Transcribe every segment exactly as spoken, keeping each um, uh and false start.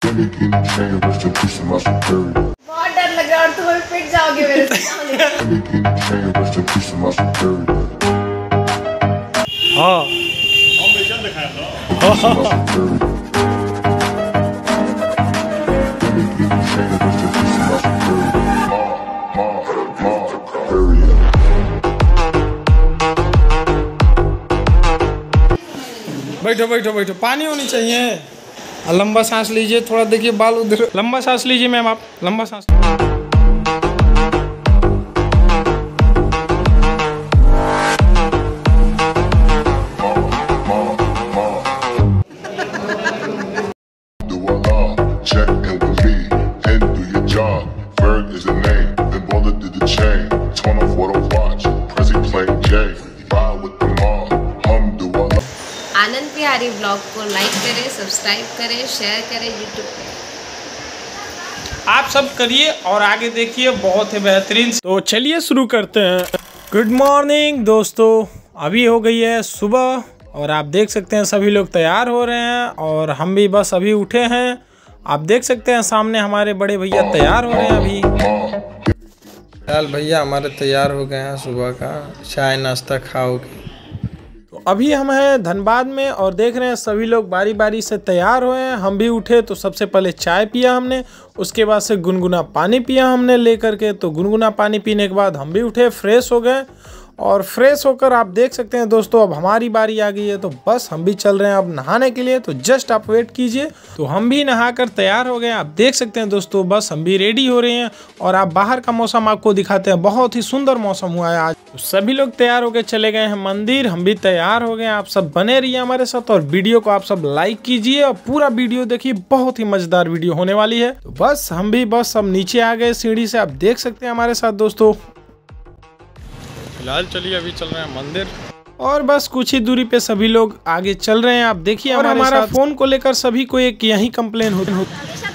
बहुत डर लग रहा है और तुम पिट जाओगे मेरे से। हाँ बैठो बैठो बैठो, पानी होनी चाहिए। लंबा सांस लीजिए, थोड़ा देखिए बाल उधर। लंबा सांस लीजिए मैम, आप लंबा सांस। आनंद बिहारी ब्लॉग को लाइक करें, सब्सक्राइब करें, शेयर करें यूट्यूब पे। आप सब करिए और आगे देखिए, बहुत ही बेहतरीन। तो चलिए शुरू करते हैं। गुड मॉर्निंग दोस्तों, अभी हो गई है सुबह और आप देख सकते हैं सभी लोग तैयार हो रहे हैं और हम भी बस अभी उठे हैं। आप देख सकते हैं सामने हमारे बड़े भैया तैयार हो रहे हैं अभी। फिलहाल भैया हमारे तैयार हो गए हैं, सुबह का चाय नाश्ता खाओगे। तो अभी हम हैं धनबाद में और देख रहे हैं सभी लोग बारी बारी से तैयार हुए हैं। हम भी उठे तो सबसे पहले चाय पिया हमने, उसके बाद से गुनगुना पानी पिया हमने लेकर के। तो गुनगुना पानी पीने के बाद हम भी उठे, फ्रेश हो गए और फ्रेश होकर आप देख सकते हैं दोस्तों अब हमारी बारी आ गई है। तो बस हम भी चल रहे हैं अब नहाने के लिए, तो जस्ट आप वेट कीजिए। तो हम भी नहाकर तैयार हो गए, आप देख सकते हैं दोस्तों बस हम भी रेडी हो रहे हैं। और आप बाहर का मौसम आपको दिखाते हैं, बहुत ही सुंदर मौसम हुआ है आज। तो सभी लोग तैयार होकर चले गए हैं मंदिर, हम भी तैयार हो गए। आप सब बने रहिए हमारे साथ और वीडियो को आप सब लाइक कीजिए और पूरा वीडियो देखिए, बहुत ही मजेदार वीडियो होने वाली है। तो बस हम भी बस अब नीचे आ गए सीढ़ी से, आप देख सकते हैं हमारे साथ दोस्तों। फिलहाल चलिए अभी चल रहे हैं मंदिर और बस कुछ ही दूरी पे सभी लोग आगे चल रहे हैं। आप देखिए और हमारा फोन को लेकर सभी को एक यही कंप्लेन होती है।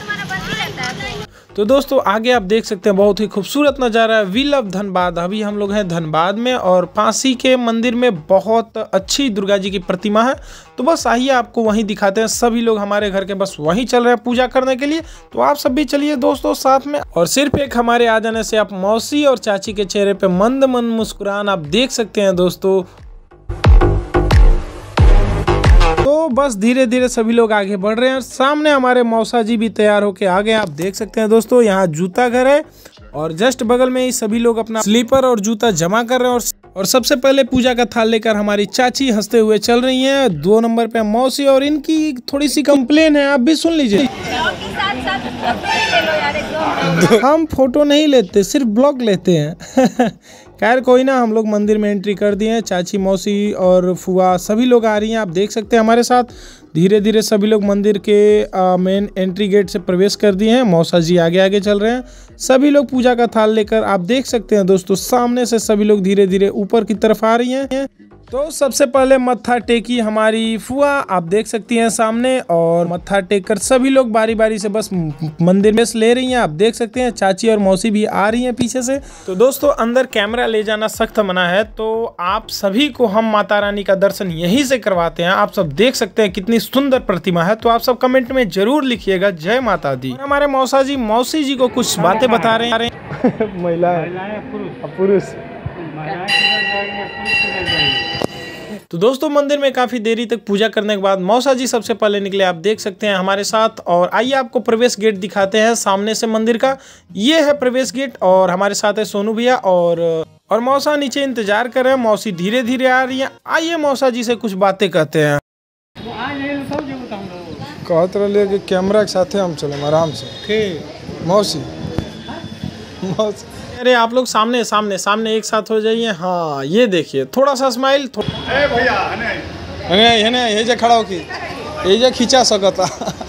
तो दोस्तों आगे आप देख सकते हैं बहुत ही खूबसूरत नज़ारा है। We love Dhanbad. अभी हम लोग हैं धनबाद में और पासी के मंदिर में बहुत अच्छी दुर्गा जी की प्रतिमा है। तो बस आइए आपको वहीं दिखाते हैं। सभी लोग हमारे घर के बस वहीं चल रहे हैं पूजा करने के लिए। तो आप सब भी चलिए दोस्तों साथ में। और सिर्फ एक हमारे आ जाने से आप मौसी और चाची के चेहरे पे मंद मंद मुस्कुरान आप देख सकते हैं दोस्तों। तो बस धीरे धीरे सभी लोग आगे बढ़ रहे हैं। सामने हमारे मौसा जी भी तैयार होके आ गए, आप देख सकते हैं दोस्तों। यहाँ जूता घर है और जस्ट बगल में ही सभी लोग अपना स्लीपर और जूता जमा कर रहे हैं। और, और सबसे पहले पूजा का थाल लेकर हमारी चाची हंसते हुए चल रही हैं। दो नंबर पे मौसी और इनकी थोड़ी सी कंप्लेन है, आप भी सुन लीजिए। हम फोटो नहीं लेते, सिर्फ ब्लॉग लेते हैं। खैर कोई ना, हम लोग मंदिर में एंट्री कर दिए हैं। चाची मौसी और फुआ सभी लोग आ रही हैं, आप देख सकते हैं हमारे साथ। धीरे धीरे सभी लोग मंदिर के मेन एंट्री गेट से प्रवेश कर दिए हैं। मौसा जी आगे आगे चल रहे हैं। सभी लोग पूजा का थाल लेकर आप देख सकते हैं दोस्तों, सामने से सभी लोग धीरे धीरे ऊपर की तरफ आ रही हैं। तो सबसे पहले मत्था टेकी हमारी फुआ, आप देख सकती हैं सामने। और मत्था टेक कर सभी लोग बारी बारी से बस मंदिर में ले रही हैं, आप देख सकते हैं। चाची और मौसी भी आ रही हैं पीछे से। तो दोस्तों अंदर कैमरा ले जाना सख्त मना है, तो आप सभी को हम माता रानी का दर्शन यहीं से करवाते हैं। आप सब देख सकते हैं कितनी सुंदर प्रतिमा है। तो आप सब कमेंट में जरूर लिखिएगा जय माता दी। हमारे मौसा जी मौसी जी को कुछ बातें बता रहे हैं। महिला पुरुष। तो दोस्तों मंदिर में काफ़ी देरी तक पूजा करने के बाद मौसा जी सबसे पहले निकले, आप देख सकते हैं हमारे साथ। और आइए आपको प्रवेश गेट दिखाते हैं सामने से मंदिर का। ये है प्रवेश गेट और हमारे साथ है सोनू भैया और और मौसा नीचे इंतजार कर रहे हैं। मौसी धीरे धीरे आ रही है। आइए मौसा जी से कुछ बातें कहते हैं। कहते रहिए कि कैमरा के साथ हम चले आराम से। ठीक मौसी मौसी अरे आप लोग सामने सामने सामने एक साथ हो जाइए। हाँ ये देखिए थोड़ा सा स्माइल। ए भैया ये जे खड़ा हो कि ये जे खींचा सकता।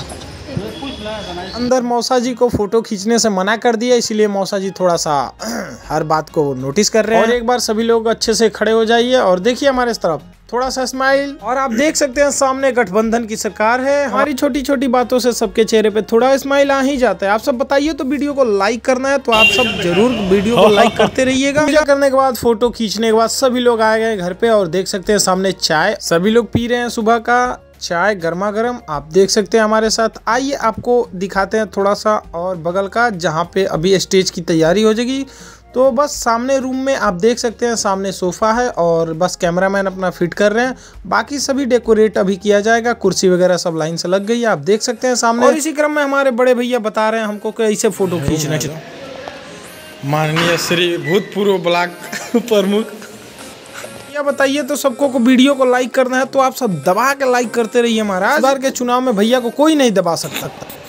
अंदर मौसा जी को फोटो खींचने से मना कर दिया, इसीलिए मौसा जी थोड़ा सा हर बात को नोटिस कर रहे हैं। और एक बार सभी लोग अच्छे से खड़े हो जाइए और देखिए हमारे इस तरफ थोड़ा सा स्माइल। और आप देख सकते हैं सामने गठबंधन की सरकार है। हमारी छोटी छोटी बातों से सबके चेहरे पे थोड़ा स्माइल आ ही जाता है। आप सब बताइए तो वीडियो को लाइक करना है, तो आप सब जरूर वीडियो को लाइक करते रहिएगा। पूजा करने के बाद फोटो खींचने के बाद सभी लोग आ गए घर पे और देख सकते हैं सामने चाय सभी लोग पी रहे हैं सुबह का। चाय गर्मा गर्म आप देख सकते हैं हमारे साथ। आइए आपको दिखाते हैं थोड़ा सा और बगल का, जहाँ पे अभी स्टेज की तैयारी हो जाएगी। तो बस सामने रूम में आप देख सकते हैं, सामने सोफ़ा है और बस कैमरामैन अपना फिट कर रहे हैं। बाकी सभी डेकोरेट अभी किया जाएगा, कुर्सी वगैरह सब लाइन से लग गई है, आप देख सकते हैं सामने। और इसी क्रम में हमारे बड़े भैया बता रहे हैं हमको कैसे फोटो खींचना चाहिए। माननीय श्री भूतपूर्व ब्लॉक प्रमुख, या बताइए तो सबको को वीडियो को लाइक करना है तो आप सब दबा के लाइक करते रहिए महाराज। इस बार के चुनाव में भैया को कोई नहीं दबा सकता।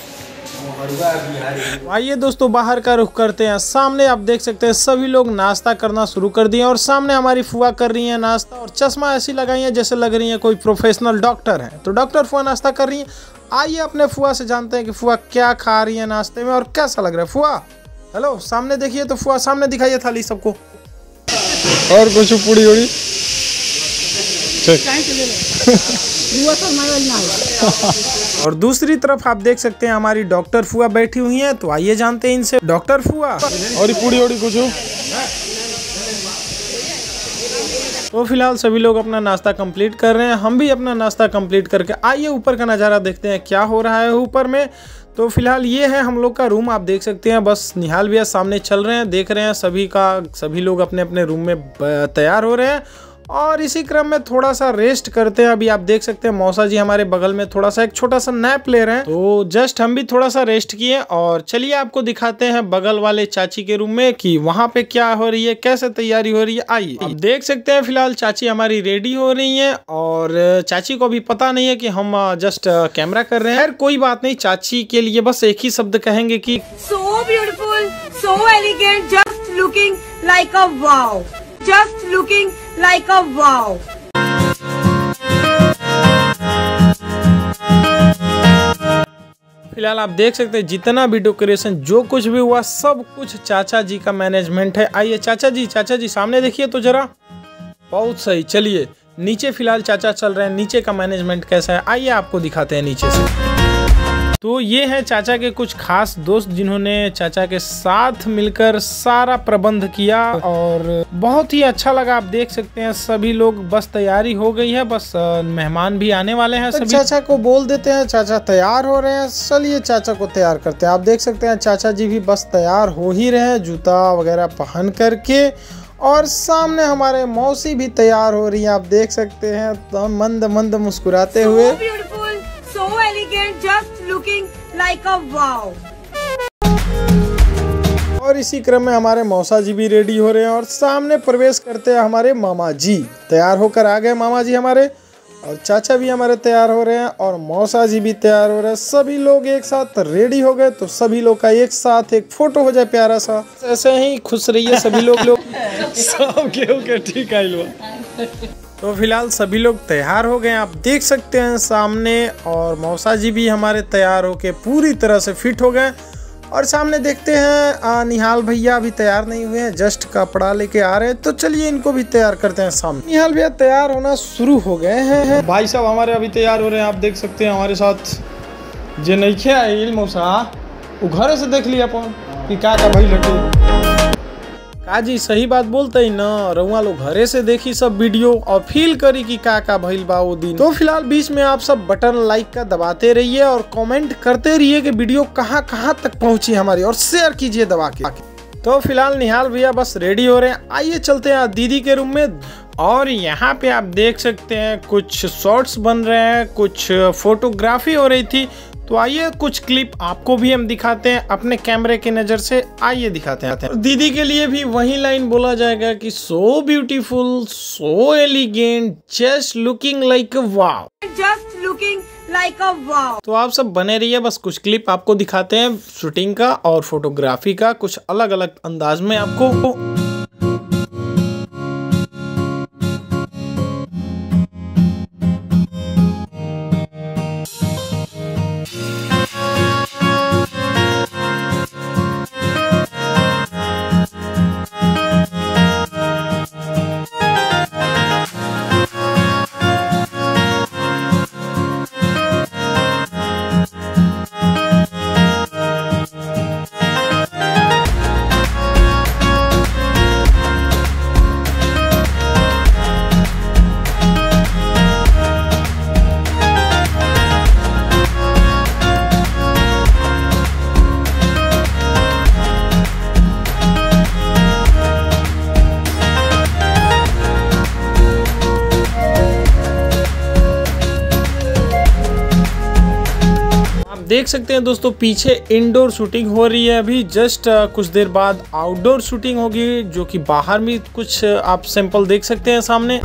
आइए दोस्तों बाहर का रुख करते हैं। सामने आप देख सकते हैं सभी लोग नाश्ता करना शुरू कर दिए और सामने हमारी फुआ कर रही है नाश्ता, और चश्मा ऐसी लगाई है जैसे लग रही है कोई प्रोफेशनल डॉक्टर है। तो डॉक्टर फुआ नाश्ता कर रही है। आइए अपने फुआ से जानते हैं कि फुआ क्या खा रही है नाश्ते में और कैसा लग रहा है। फुआ हेलो, सामने देखिए तो फुआ, सामने दिखाइए थाली सबको। और कुछ पूरी उड़ी और दूसरी तरफ आप देख सकते हैं हमारी डॉक्टर फुआ बैठी हुई हैं। तो आइए जानते हैं इनसे। डॉक्टर फुआ और पूरी ओड़ी कुछ हो। तो फिलहाल सभी लोग अपना नाश्ता कंप्लीट कर रहे हैं, हम भी अपना नाश्ता कंप्लीट करके आइए ऊपर का नज़ारा देखते हैं क्या हो रहा है ऊपर में। तो फिलहाल ये है हम लोग का रूम, आप देख सकते हैं। बस निहाल भैया सामने चल रहे हैं, देख रहे हैं सभी का, सभी लोग अपने अपने रूम में तैयार हो रहे हैं। और इसी क्रम में थोड़ा सा रेस्ट करते हैं। अभी आप देख सकते हैं मौसा जी हमारे बगल में थोड़ा सा एक छोटा सा नैप ले रहे हैं। तो जस्ट हम भी थोड़ा सा रेस्ट किए और चलिए आपको दिखाते हैं बगल वाले चाची के रूम में कि वहाँ पे क्या हो रही है, कैसे तैयारी हो रही है। आइए आप देख सकते हैं फिलहाल चाची हमारी रेडी हो रही है और चाची को भी पता नहीं है कि हम जस्ट कैमरा कर रहे हैं। कोई बात नहीं, चाची के लिए बस एक ही शब्द कहेंगे कि so beautiful, so elegant, just looking like a wow, just looking like a wow। फिलहाल आप देख सकते हैं जितना भी डेकोरेशन जो कुछ भी हुआ सब कुछ चाचा जी का मैनेजमेंट है। आइए चाचा जी, चाचा जी सामने देखिए तो जरा, बहुत सही। चलिए नीचे फिलहाल चाचा चल रहे हैं, नीचे का मैनेजमेंट कैसा है आइए आपको दिखाते हैं नीचे से। तो ये है चाचा के कुछ खास दोस्त जिन्होंने चाचा के साथ मिलकर सारा प्रबंध किया और बहुत ही अच्छा लगा। आप देख सकते हैं सभी लोग, बस तैयारी हो गई है, बस मेहमान भी आने वाले हैं। सभी चाचा को बोल देते हैं, चाचा तैयार हो रहे हैं, चलिए चाचा को तैयार करते हैं। आप देख सकते हैं चाचा जी भी बस तैयार हो ही रहे हैं, जूता वगैरह पहन करके। और सामने हमारे मौसी भी तैयार हो रही है, आप देख सकते हैं तो मंद मंद मुस्कुराते हुए। So elegant, just looking like a wow। और इसी क्रम में हमारे मौसा जी भी रेडी हो रहे हैं और सामने प्रवेश करते हैं हमारे मामा जी। तैयार होकर आ गए मामा जी हमारे, और चाचा भी हमारे तैयार हो रहे हैं और मौसा जी भी तैयार हो रहे हैं। सभी लोग एक साथ रेडी हो गए तो सभी लोग का एक साथ एक फोटो हो जाए प्यारा सा। ऐसे ही खुश रहिए सभी लोग लोग सब के ठीक है। तो फिलहाल सभी लोग तैयार हो गए, आप देख सकते हैं सामने। और मौसा जी भी हमारे तैयार होके पूरी तरह से फिट हो गए। और सामने देखते हैं आ, निहाल भैया अभी तैयार नहीं हुए हैं, जस्ट कपड़ा लेके आ रहे हैं। तो चलिए इनको भी तैयार करते हैं सामने। निहाल भैया तैयार होना शुरू हो गए हैं। भाई साहब हमारे अभी तैयार हो रहे हैं, आप देख सकते हैं हमारे साथ। जे नहीं आइल मौसा वो घर से देख लिया अपन कि क्या का भाई लटे काजी सही बात बोलते ही ना, रउआ लोग घरे से देखी सब वीडियो और फील करी कि का का भइल बा वो दिन। तो फिलहाल बीच में आप सब बटन लाइक का दबाते रहिए और कमेंट करते रहिए कि वीडियो कहाँ कहाँ तक पहुँची हमारी, और शेयर कीजिए दबा के। तो फिलहाल निहाल भैया बस रेडी हो रहे हैं, आइए चलते हैं दीदी के रूम में। और यहाँ पे आप देख सकते हैं कुछ शॉर्ट्स बन रहे हैं, कुछ फोटोग्राफी हो रही थी। तो आइए कुछ क्लिप आपको भी हम दिखाते हैं अपने कैमरे की नजर से, आइए दिखाते हैं। दीदी के लिए भी वही लाइन बोला जाएगा कि so beautiful, so elegant, just looking like a wow, just looking like a wow. तो आप सब बने रहिए, बस कुछ क्लिप आपको दिखाते हैं शूटिंग का और फोटोग्राफी का, कुछ अलग अलग अंदाज में आपको। देख सकते हैं दोस्तों पीछे इंडोर शूटिंग हो रही है। अभी जस्ट कुछ देर बाद आउटडोर शूटिंग होगी, जो कि बाहर में कुछ आप सैंपल देख सकते हैं सामने।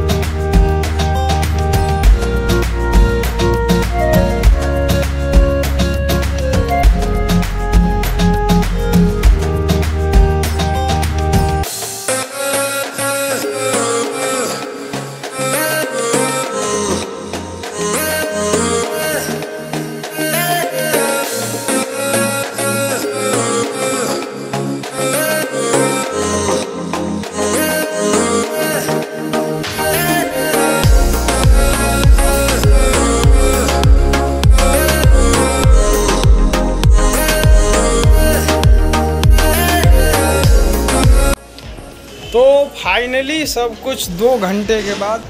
तो फाइनली सब कुछ दो घंटे के बाद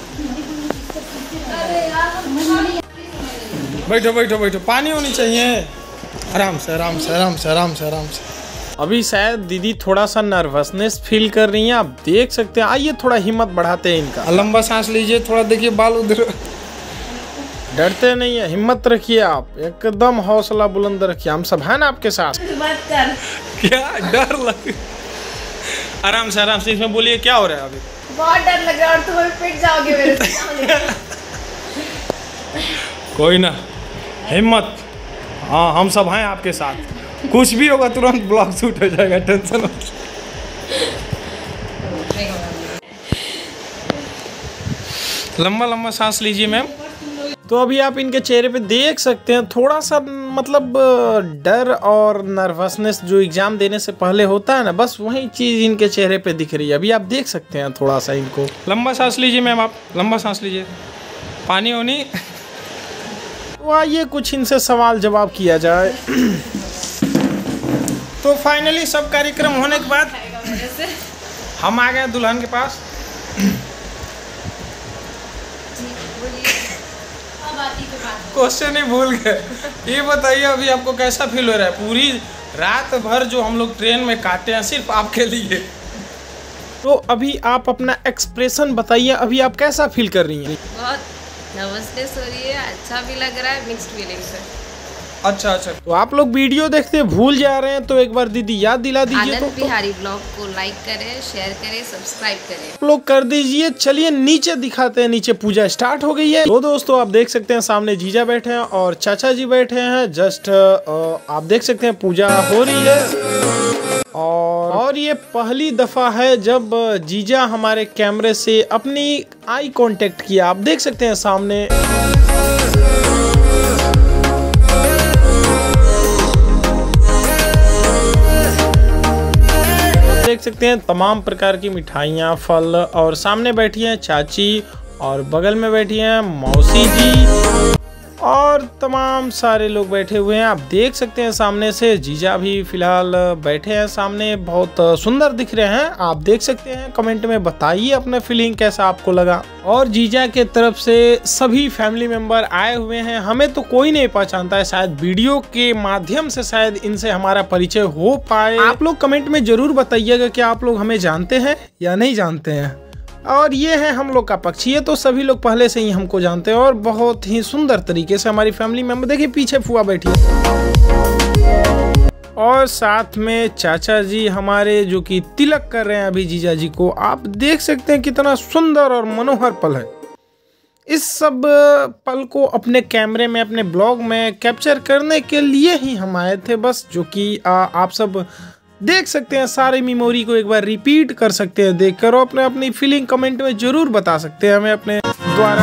बैठो बैठो बैठो, पानी होनी चाहिए। आराम से आराम से आराम से आराम से आराम से। अभी शायद दीदी थोड़ा सा नर्वसनेस फील कर रही हैं, आप देख सकते हैं। आइए थोड़ा हिम्मत बढ़ाते हैं इनका। लंबा सांस लीजिए, थोड़ा देखिए बाल उधर। डरते नहीं है, हिम्मत रखिए, आप एकदम हौसला बुलंद रखिए, हम सब है ना आपके साथ। मत कर। क्या डर लग, आराम से आराम से। इसमें बोलिए क्या हो रहा है अभी? बहुत डर लग रहा है और तुम अभी पिट जाओगे मेरे से। कोई ना, हिम्मत, हाँ हम सब हैं आपके साथ। कुछ भी होगा तुरंत ब्लॉग शूट हो जाएगा, टेंशन मत। लंबा लंबा सांस लीजिए मैम। तो अभी आप इनके चेहरे पे देख सकते हैं थोड़ा सा मतलब डर और नर्वसनेस जो एग्जाम देने से पहले होता है ना, बस वही चीज़ इनके चेहरे पे दिख रही है। अभी आप देख सकते हैं थोड़ा सा इनको। लंबा सांस लीजिए मैम, आप लंबा सांस लीजिए। पानी होनी। तो आइए कुछ इनसे सवाल जवाब किया जाए। तो फाइनली सब कार्यक्रम होने के बाद हम आ गए दुल्हन के पास। क्वेश्चन ही भूल गए। ये बताइए अभी आपको कैसा फील हो रहा है? पूरी रात भर जो हम लोग ट्रेन में काटे हैं सिर्फ आपके लिए। तो अभी आप अपना एक्सप्रेशन बताइए, अभी आप कैसा फील कर रही हैं? बहुत नर्वसनेस हो रही है, अच्छा भी लग रहा है, मिक्स्ड फीलिंग्स है। अच्छा अच्छा। तो आप लोग वीडियो देखते भूल जा रहे हैं तो एक बार दीदी याद दिला दीजिए। आनंद तो बिहारी ब्लॉग को लाइक करें, शेयर करें, सब्सक्राइब करें। आप लोग कर दीजिए। चलिए नीचे दिखाते हैं, नीचे पूजा स्टार्ट हो गई है। तो दोस्तों आप देख सकते हैं सामने जीजा बैठे हैं और चाचा जी बैठे हैं। जस्ट आप देख सकते हैं पूजा हो रही है। और और ये पहली दफा है जब जीजा हमारे कैमरे से अपनी आई कांटेक्ट किया। आप देख सकते हैं सामने। देख सकते हैं तमाम प्रकार की मिठाइयाँ, फल, और सामने बैठी हैं चाची और बगल में बैठी हैं मौसी जी और तमाम सारे लोग बैठे हुए हैं। आप देख सकते हैं सामने से जीजा भी फिलहाल बैठे हैं सामने, बहुत सुंदर दिख रहे हैं। आप देख सकते हैं, कमेंट में बताइए अपना फीलिंग कैसा आपको लगा। और जीजा के तरफ से सभी फैमिली मेंबर आए हुए हैं। हमें तो कोई नहीं पहचानता है, शायद वीडियो के माध्यम से शायद इनसे हमारा परिचय हो पाए। आप लोग कमेंट में जरूर बताइएगा कि आप लोग हमें जानते हैं या नहीं जानते हैं। और ये है हम लोग का पक्ष, ये तो सभी लोग पहले से ही हमको जानते हैं और बहुत ही सुंदर तरीके से हमारी फैमिली मेंबर। देखिए पीछे फुआ बैठी है और साथ में चाचा जी हमारे जो कि तिलक कर रहे हैं अभी जीजा जी को। आप देख सकते हैं कितना सुंदर और मनोहर पल है। इस सब पल को अपने कैमरे में, अपने ब्लॉग में कैप्चर करने के लिए ही हम आए थे बस, जो कि आप सब देख सकते हैं। सारे मेमोरी को एक बार रिपीट कर सकते हैं देखकर और अपने अपनी फीलिंग कमेंट में जरूर बता सकते हैं हमें अपने द्वारा।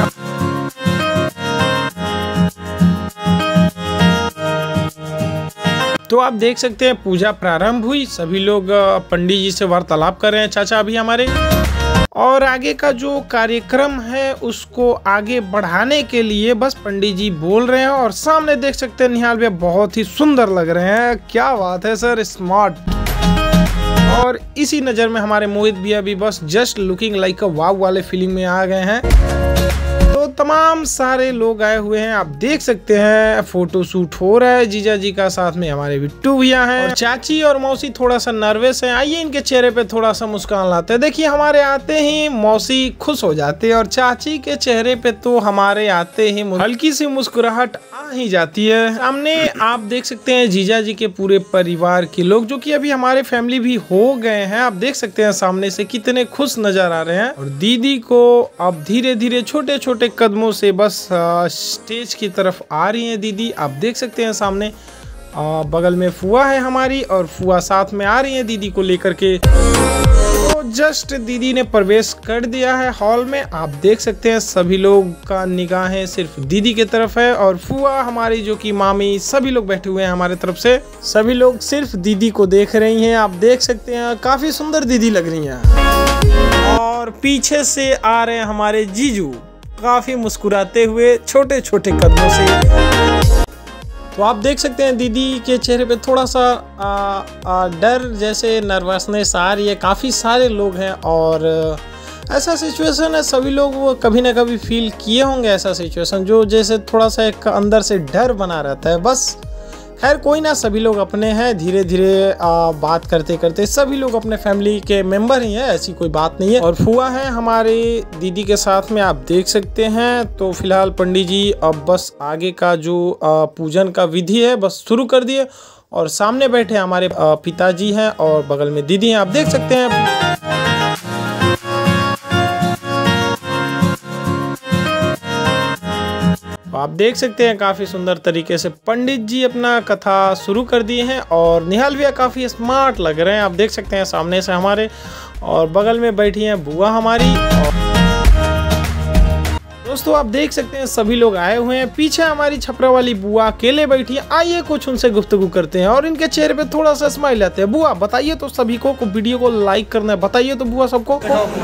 तो आप देख सकते हैं पूजा प्रारंभ हुई, सभी लोग पंडित जी से वार्तालाप कर रहे हैं चाचा अभी हमारे। और आगे का जो कार्यक्रम है उसको आगे बढ़ाने के लिए बस पंडित जी बोल रहे हैं। और सामने देख सकते हैं निहाल भैया बहुत ही सुंदर लग रहे हैं। क्या बात है सर, स्मार्ट। और इसी नज़र में हमारे मोहित भैया भी बस just looking like a wow वाले फीलिंग में आ गए हैं। तो तमाम सारे लोग आए हुए हैं। आप देख सकते हैं फोटो शूट हो रहा है जीजा जी का, साथ में हमारे बिट्टू भैया हैं और चाची और मौसी थोड़ा सा नर्वस हैं। आइए इनके चेहरे पे थोड़ा सा मुस्कान लाते हैं। देखिए हमारे आते ही मौसी खुश हो जाती है और चाची के चेहरे पे तो हमारे आते ही हल्की सी मुस्कुराहट आ ही जाती है। सामने आप देख सकते हैं जीजा जी के पूरे परिवार के लोग, जो कि अभी हमारे फैमिली भी हो गए हैं। आप देख सकते हैं सामने से कितने खुश नजर आ रहे हैं। और दीदी को अब धीरे धीरे छोटे छोटे कदमों से बस स्टेज की तरफ आ रही हैं दीदी। आप देख सकते हैं सामने आ, बगल में फुआ है हमारी और फुआ साथ में आ रही है दीदी को लेकर के। तो जस्ट दीदी ने प्रवेश कर दिया है हॉल में। आप देख सकते हैं सभी लोग का निगाहें सिर्फ दीदी की तरफ है और फुआ हमारी जो कि मामी सभी लोग बैठे हुए हैं हमारे तरफ से। सभी लोग सिर्फ दीदी को देख रही हैं। आप देख सकते हैं काफी सुंदर दीदी लग रही हैं। और पीछे से आ रहे हैं हमारे जीजू काफी मुस्कुराते हुए छोटे छोटे कदमों से। तो आप देख सकते हैं दीदी के चेहरे पे थोड़ा सा आ, आ, डर जैसे नर्वसनेस आ रही है। काफ़ी सारे लोग हैं और ऐसा सिचुएशन है, सभी लोग वो कभी ना कभी फील किए होंगे ऐसा सिचुएशन जो जैसे थोड़ा सा एक अंदर से डर बना रहता है। बस खैर कोई ना, सभी लोग अपने हैं। धीरे धीरे बात करते करते सभी लोग अपने फैमिली के मेंबर ही हैं, ऐसी कोई बात नहीं है। और फुआ है हमारे दीदी के साथ में, आप देख सकते हैं। तो फिलहाल पंडित जी अब बस आगे का जो पूजन का विधि है बस शुरू कर दिए और सामने बैठे हमारे पिताजी हैं और बगल में दीदी हैं। आप देख सकते हैं आप देख सकते हैं काफ़ी सुंदर तरीके से पंडित जी अपना कथा शुरू कर दिए हैं और निहाल भैया काफ़ी स्मार्ट लग रहे हैं। आप देख सकते हैं सामने से हमारे और बगल में बैठी हैं बुआ हमारी। और दोस्तों आप देख सकते हैं सभी लोग आए हुए हैं। पीछे हमारी छपरा वाली बुआ अकेले बैठी है। आइए कुछ उनसे गुफ्तगू करते हैं और इनके चेहरे पे थोड़ा सा स्माइल आते हैं। बुआ बताइए तो सभी को, को वीडियो को लाइक करना है, बताइए तो बुआ सबको।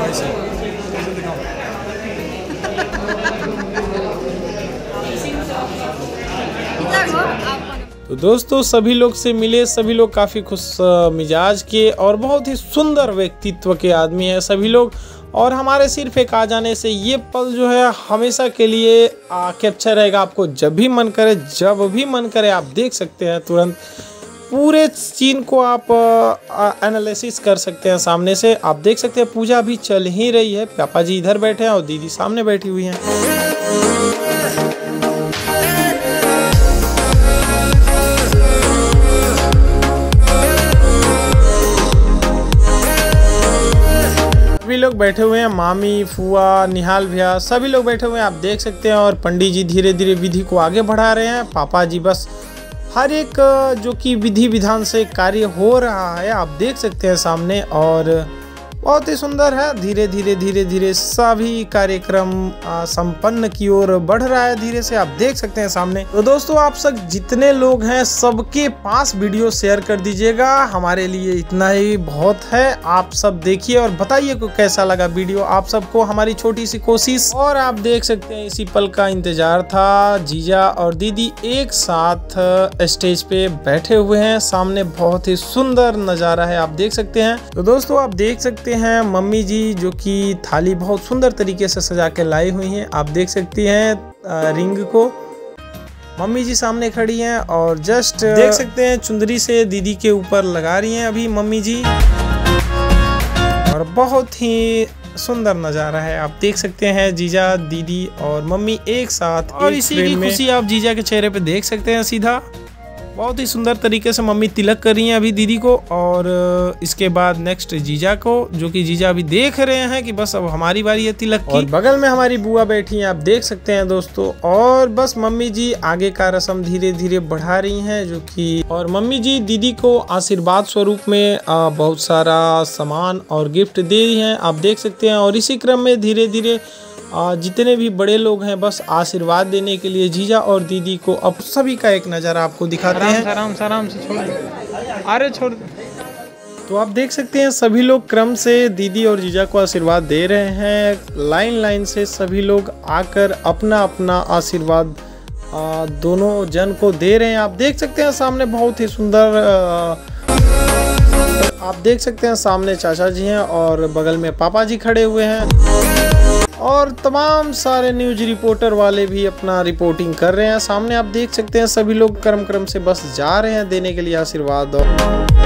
तो दोस्तों सभी लोग से मिले, सभी लोग काफ़ी खुश मिजाज के और बहुत ही सुंदर व्यक्तित्व के आदमी हैं सभी लोग। और हमारे सिर पे आ जाने से ये पल जो है हमेशा के लिए कैप्चर रहेगा। आपको जब भी मन करे, जब भी मन करे आप देख सकते हैं, तुरंत पूरे सीन को आप एनालिसिस कर सकते हैं सामने से। आप देख सकते हैं पूजा अभी चल ही रही है। पापा जी इधर बैठे हैं और दीदी सामने बैठी हुई हैं। सभी लोग बैठे हुए हैं, मामी, फुआ, निहाल भैया सभी लोग बैठे हुए हैं। आप देख सकते हैं और पंडित जी धीरे धीरे विधि को आगे बढ़ा रहे हैं। पापा जी बस हर एक जो कि विधि विधान से कार्य हो रहा है आप देख सकते हैं सामने और बहुत ही सुंदर है। धीरे धीरे धीरे धीरे सभी कार्यक्रम संपन्न की ओर बढ़ रहा है धीरे से, आप देख सकते हैं सामने। तो दोस्तों आप सब जितने लोग हैं सबके पास वीडियो शेयर कर दीजिएगा, हमारे लिए इतना ही बहुत है। आप सब देखिए और बताइए को कैसा लगा वीडियो आप सबको, हमारी छोटी सी कोशिश। और आप देख सकते हैं इसी पल का इंतजार था। जीजा और दीदी एक साथ स्टेज पे बैठे हुए हैं, सामने बहुत ही सुंदर नज़ारा है आप देख सकते हैं। तो दोस्तों आप देख सकते हैं मम्मी जी जो कि थाली बहुत सुंदर तरीके से सजा के लाई हुई हैं। आप देख सकती हैं रिंग को, मम्मी जी सामने खड़ी हैं और जस्ट देख सकते हैं चुंदरी से दीदी के ऊपर लगा रही हैं अभी मम्मी जी। और बहुत ही सुंदर नज़ारा है, आप देख सकते हैं जीजा, दीदी और मम्मी एक साथ। और इसी की खुशी आप जीजा के चेहरे पे देख सकते हैं सीधा। बहुत ही सुंदर तरीके से मम्मी तिलक कर रही हैं अभी दीदी को और इसके बाद नेक्स्ट जीजा को, जो कि जीजा अभी देख रहे हैं कि बस अब हमारी बारी है तिलक की। और बगल में हमारी बुआ बैठी हैं आप देख सकते हैं दोस्तों। और बस मम्मी जी आगे का रस्म धीरे धीरे बढ़ा रही हैं जो कि, और मम्मी जी दीदी को आशीर्वाद स्वरूप में बहुत सारा सामान और गिफ्ट दे रही हैं आप देख सकते हैं। और इसी क्रम में धीरे धीरे जितने भी बड़े लोग हैं बस आशीर्वाद देने के लिए जीजा और दीदी को अब सभी का एक नज़ारा आपको दिखाते हैं। आराम से आराम से छोड़, अरे छोड़। तो आप देख सकते हैं सभी लोग क्रम से दीदी और जीजा को आशीर्वाद दे रहे हैं। लाइन लाइन से सभी लोग आकर अपना अपना आशीर्वाद दोनों जन को दे रहे हैं। आप देख सकते हैं सामने बहुत ही सुंदर, आप देख सकते हैं सामने चाचा जी हैं और बगल में पापा जी खड़े हुए हैं। और तमाम सारे न्यूज रिपोर्टर वाले भी अपना रिपोर्टिंग कर रहे हैं। सामने आप देख सकते हैं सभी लोग क्रम क्रम से बस जा रहे हैं देने के लिए आशीर्वाद। और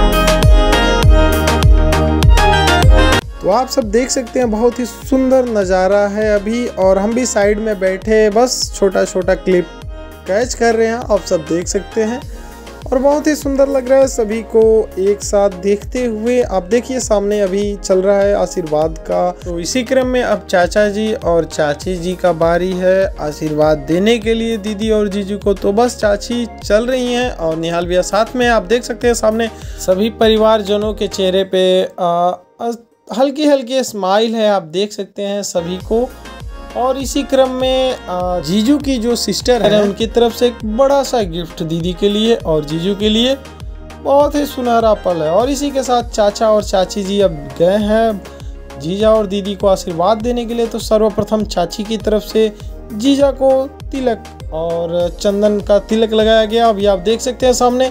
तो आप सब देख सकते हैं बहुत ही सुंदर नज़ारा है अभी, और हम भी साइड में बैठे बस छोटा छोटा क्लिप कैच कर रहे हैं, आप सब देख सकते हैं। और बहुत ही सुंदर लग रहा है सभी को एक साथ देखते हुए। आप देखिए सामने अभी चल रहा है आशीर्वाद का। तो इसी क्रम में अब चाचा जी और चाची जी का बारी है आशीर्वाद देने के लिए दीदी और जीजू को। तो बस चाची चल रही हैं और निहाल भैया साथ में। आप देख सकते हैं सामने सभी परिवारजनों के चेहरे पे आ, हल्की हल्की स्माइल है, आप देख सकते हैं सभी को। और इसी क्रम में जीजू की जो सिस्टर है उनकी तरफ से एक बड़ा सा गिफ्ट दीदी के लिए और जीजू के लिए, बहुत ही सुनहरा पल है। और इसी के साथ चाचा और चाची जी अब गए हैं जीजा और दीदी को आशीर्वाद देने के लिए। तो सर्वप्रथम चाची की तरफ से जीजा को तिलक और चंदन का तिलक लगाया गया, अभी आप देख सकते हैं सामने।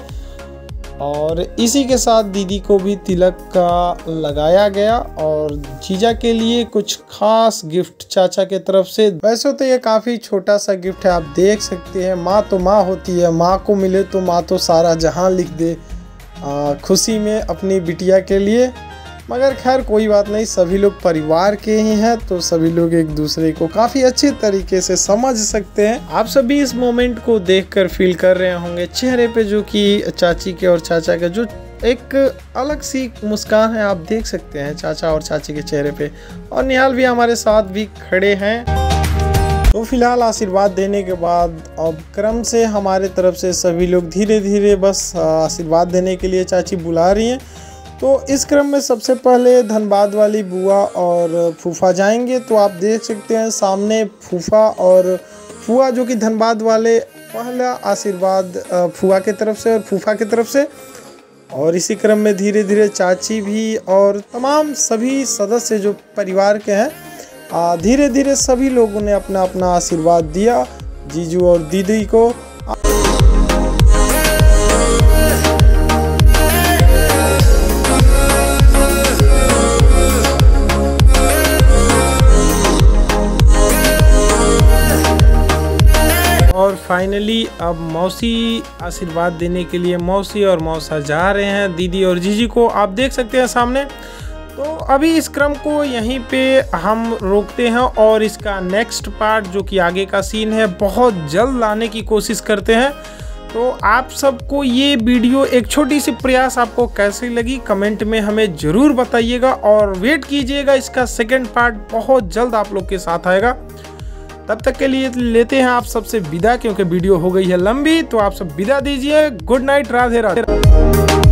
और इसी के साथ दीदी को भी तिलक का लगाया गया और जीजा के लिए कुछ खास गिफ्ट चाचा के तरफ से। वैसे तो ये काफ़ी छोटा सा गिफ्ट है, आप देख सकते हैं। माँ तो माँ होती है, माँ को मिले तो माँ तो सारा जहां लिख दे आ, खुशी में अपनी बिटिया के लिए। मगर खैर कोई बात नहीं, सभी लोग परिवार के ही हैं तो सभी लोग एक दूसरे को काफ़ी अच्छे तरीके से समझ सकते हैं। आप सभी इस मोमेंट को देखकर फील कर रहे होंगे चेहरे पे, जो कि चाची के और चाचा के जो एक अलग सी मुस्कान है, आप देख सकते हैं चाचा और चाची के चेहरे पे। और निहाल भी हमारे साथ भी खड़े हैं। तो फिलहाल आशीर्वाद देने के बाद अब क्रम से हमारे तरफ से सभी लोग धीरे धीरे बस आशीर्वाद देने के लिए चाची बुला रही हैं। तो इस क्रम में सबसे पहले धनबाद वाली बुआ और फूफा जाएंगे। तो आप देख सकते हैं सामने फूफा और फुआ, जो कि धनबाद वाले, पहला आशीर्वाद फुआ की तरफ से और फूफा की तरफ से। और इसी क्रम में धीरे धीरे चाची भी और तमाम सभी सदस्य जो परिवार के हैं, धीरे धीरे सभी लोगों ने अपना अपना आशीर्वाद दिया जीजू और दीदी को। और फाइनली अब मौसी आशीर्वाद देने के लिए मौसी और मौसा जा रहे हैं दीदी और जीजी को, आप देख सकते हैं सामने। तो अभी इस क्रम को यहीं पे हम रोकते हैं और इसका नेक्स्ट पार्ट जो कि आगे का सीन है बहुत जल्द लाने की कोशिश करते हैं। तो आप सबको ये वीडियो एक छोटी सी प्रयास आपको कैसी लगी कमेंट में हमें ज़रूर बताइएगा, और वेट कीजिएगा इसका सेकेंड पार्ट बहुत जल्द आप लोग के साथ आएगा। तब तक के लिए लेते हैं आप सबसे विदा, क्योंकि वीडियो हो गई है लंबी। तो आप सब विदा दीजिए। Good night, Radhe Radhe.